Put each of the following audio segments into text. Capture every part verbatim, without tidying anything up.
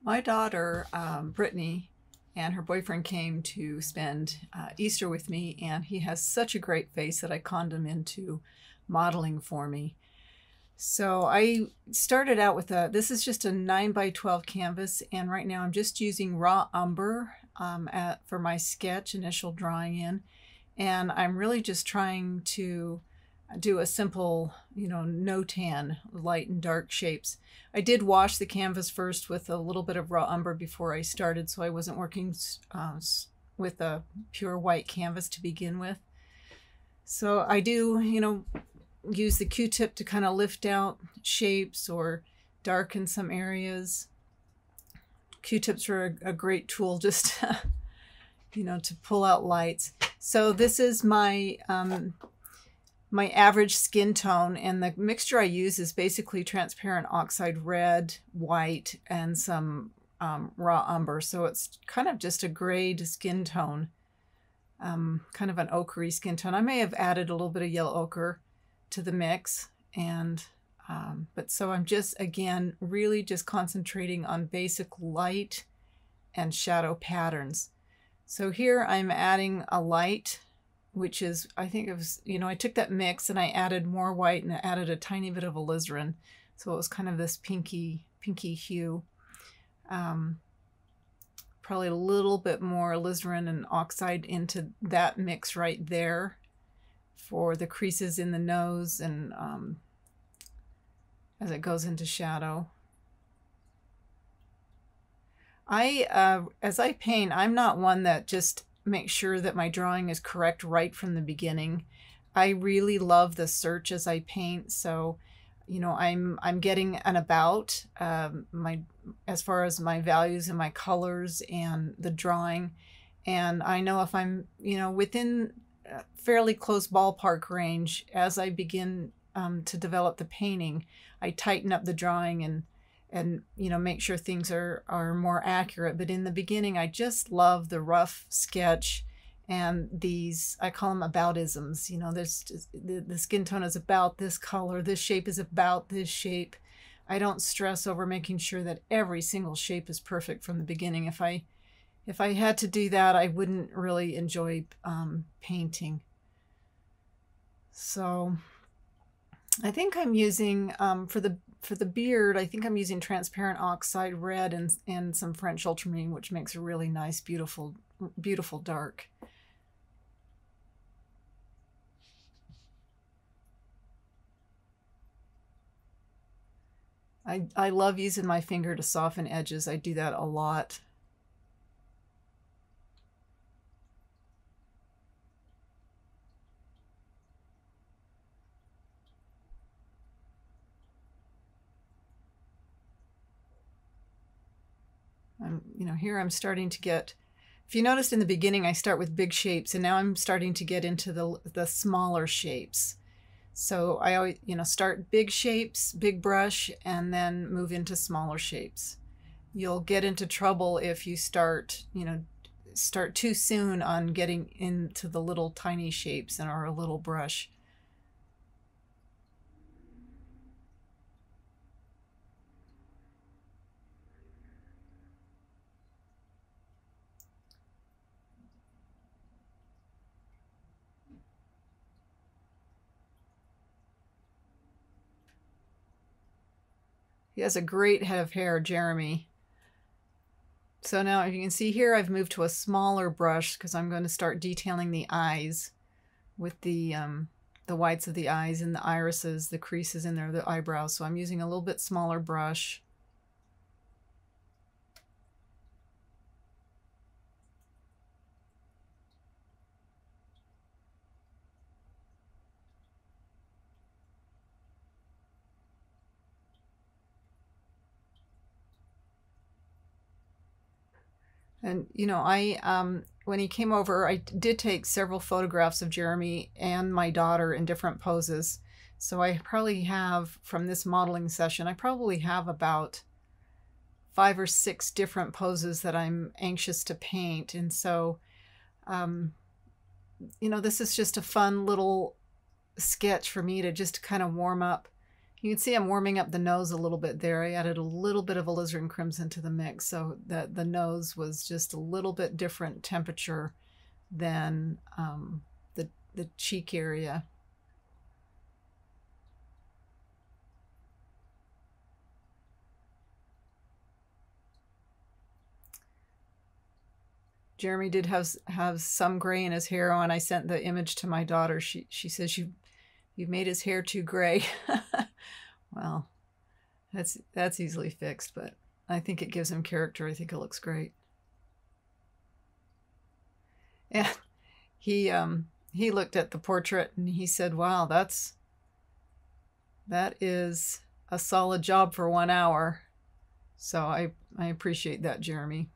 My daughter, um, Brittany, and her boyfriend came to spend uh, Easter with me, and he has such a great face that I conned him into modeling for me. So I started out with a, this is just a nine by twelve canvas, and right now I'm just using raw umber um, at, for my sketch, initial drawing in, and I'm really just trying to do a simple, you know, no tan, light and dark shapes. I did wash the canvas first with a little bit of raw umber before I started, so I wasn't working uh, with a pure white canvas to begin with. So I do, you know, use the Q-tip to kind of lift out shapes or darken some areas. Q-tips are a, a great tool just, you know, to pull out lights. So this is my um, my average skin tone, and the mixture I use is basically transparent oxide red, white, and some um, raw umber. So it's kind of just a grayed skin tone, um, kind of an ochre skin tone. I may have added a little bit of yellow ochre to the mix, and um, but so I'm just, again, really just concentrating on basic light and shadow patterns. So here I'm adding a light, which is, I think it was, you know, I took that mix and I added more white and I added a tiny bit of alizarin. So it was kind of this pinky, pinky hue. Um, probably a little bit more alizarin and oxide into that mix right there for the creases in the nose and um, as it goes into shadow. I, uh, as I paint, I'm not one that just make sure that my drawing is correct right from the beginning. I really love the search as I paint. So, you know, I'm I'm getting an about um, my as far as my values and my colors and the drawing, and I know if I'm, you know, within a fairly close ballpark range as I begin um, to develop the painting, I tighten up the drawing and and you know, make sure things are are more accurate. But in the beginning, I just love the rough sketch and these, I call them aboutisms. You know, there's just, the, the skin tone is about this color, this shape is about this shape. I don't stress over making sure that every single shape is perfect from the beginning. If I if I had to do that, I wouldn't really enjoy um, painting. So I think I'm using um, for the for the beard, I think I'm using transparent oxide red and and some French ultramarine, which makes a really nice, beautiful, beautiful dark. I I love using my finger to soften edges. I do that a lot. I'm, you know, here I'm starting to get, if you noticed in the beginning, I start with big shapes, and now I'm starting to get into the, the smaller shapes. So I always, you know, start big shapes, big brush, and then move into smaller shapes. You'll get into trouble if you start, you know, start too soon on getting into the little tiny shapes and or a little brush. He has a great head of hair, Jeremy. So now, if you can see here, I've moved to a smaller brush because I'm going to start detailing the eyes with the um, the whites of the eyes and the irises, the creases in there, the eyebrows. So I'm using a little bit smaller brush. And, you know, I, um, when he came over, I did take several photographs of Jeremy and my daughter in different poses. So I probably have, from this modeling session, I probably have about five or six different poses that I'm anxious to paint. And so, um, you know, this is just a fun little sketch for me to just kind of warm up, You can see I'm warming up the nose a little bit there. I added a little bit of alizarin crimson to the mix so that the nose was just a little bit different temperature than um, the, the cheek area. Jeremy did have have some gray in his hair. When I sent the image to my daughter, she she says you you've made his hair too gray. Well, that's that's easily fixed, but I think it gives him character. I think it looks great. And he um he looked at the portrait and he said, "Wow, that's that is a solid job for one hour." So I I appreciate that, Jeremy.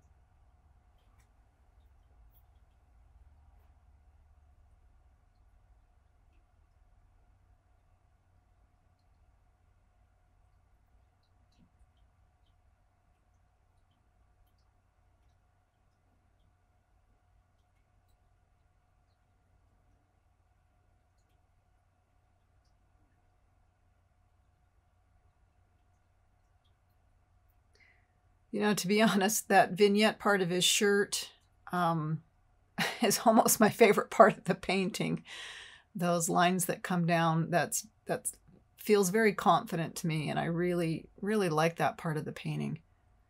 You know, to be honest, that vignette part of his shirt um, is almost my favorite part of the painting. Those lines that come down, that's that's feels very confident to me, and I really, really like that part of the painting.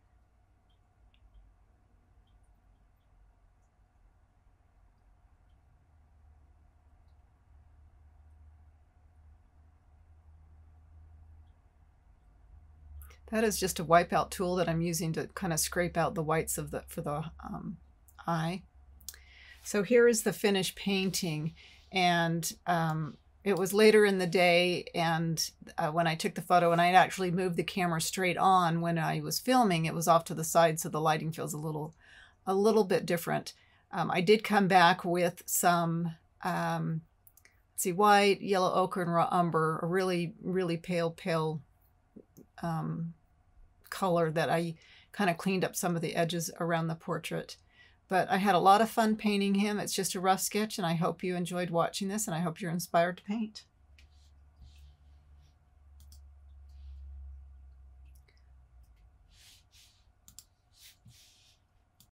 That is just a wipeout tool that I'm using to kind of scrape out the whites of the for the um, eye. So here is the finished painting, and um, it was later in the day, and uh, when I took the photo, and I actually moved the camera straight on when I was filming, it was off to the side, so the lighting feels a little, a little bit different. Um, I did come back with some, um, let's see, white, yellow ochre, and raw umber, a really, really pale, pale um, color that I kind of cleaned up some of the edges around the portrait. But I had a lot of fun painting him. It's just a rough sketch, and I hope you enjoyed watching this, and I hope you're inspired to paint.